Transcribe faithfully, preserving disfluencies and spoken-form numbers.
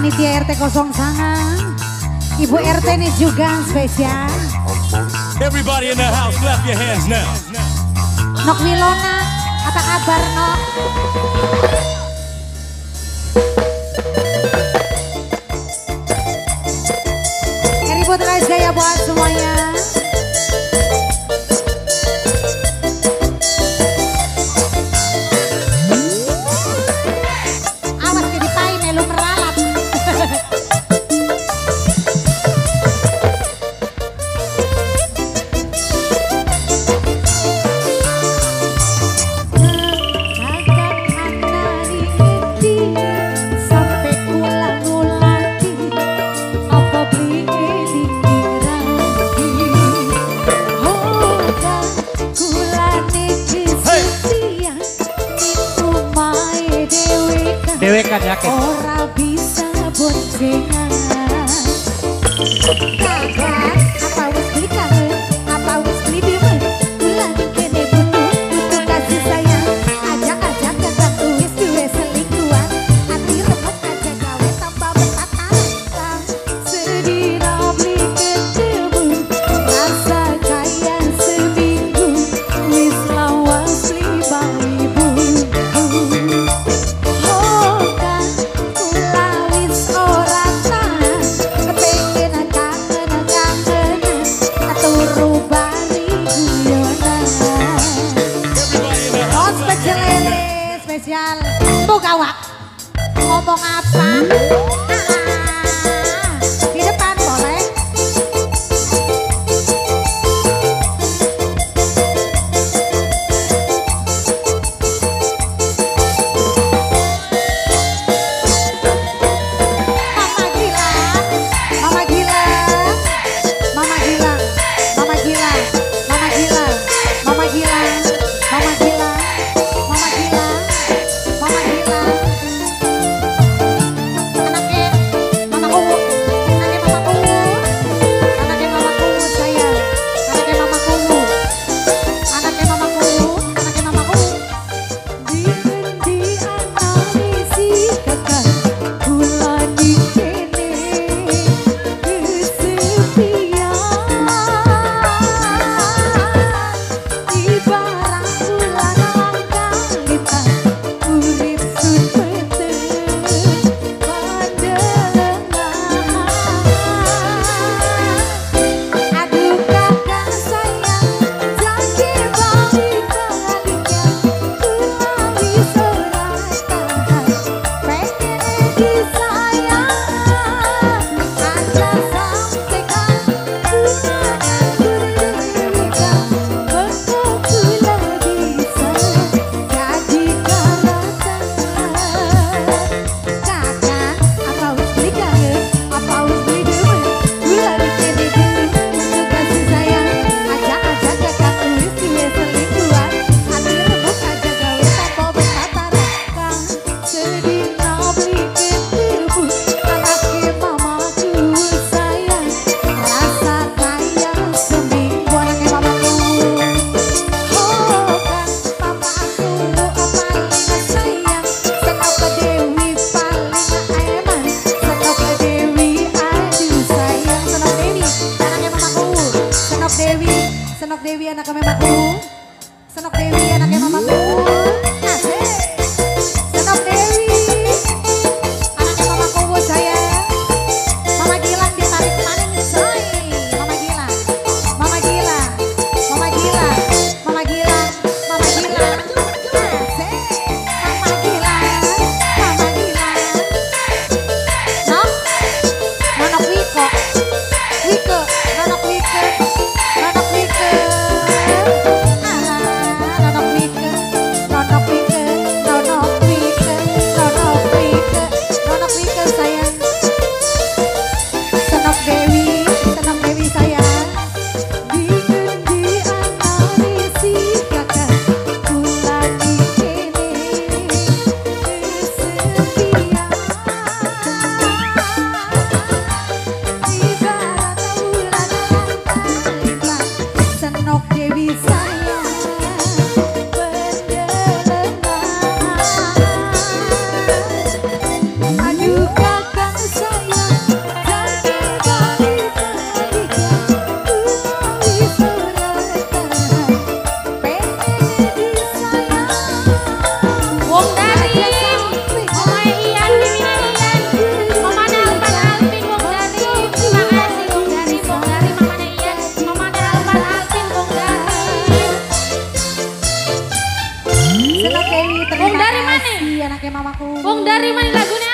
Panitia R T nol satu, Ibu R T ini juga spesial. Everybody in the house, clap your hands now. Nok Wilona, apa kabar Nok? Ribut guys gaya buat semuanya. Awas ke dipain melu meralat. Dewe kan yakin. Ora bisa boncengan. Kakak, apa wis beli kangen? Apa wis beli diemen? Bulan kene butuh, butuh kasih sayang. Ajak-ajak kakak tulis duwe selingkuhan. Hati remet aja gawe tambah bertatang. Sedina beli ketemu, rasa kaya seminggu. Wis lawas lima ribu. Spesial, tuh gawak ngomong apa? Ah, di depan boleh. Mama gila, mama gila, mama gila, mama gila, mama gila, mama gila, mama gila. Senok Dewi anaknya mamaku, Senok Dewi anaknya mamaku, asik. Senok Dewi anaknya mamaku saya, Mama Gilang ditarik kemarin say, Mama Gilang, Mama Gilang, Mama Gilang, Mama Gilang, Mama Gilang, asik. Mama Gilang, Mama Gilang, Nok, Nonok Wiko, Wiko, Nonok Wiko. Nonok Wike, Nonok Wike, Nonok Wike, Nonok Wike, Nonok Wike, Nonok Wike sayang. Senok Dewi, Senok Dewi sayang. Dikendi analisi kakak, kulagi kene kesepian. Senok Dewi sayang berdelengan. Aduh kakak Senang Dewi, terima Wong dari mana? kasih anaknya mamaku. Wong dari mana lagunya?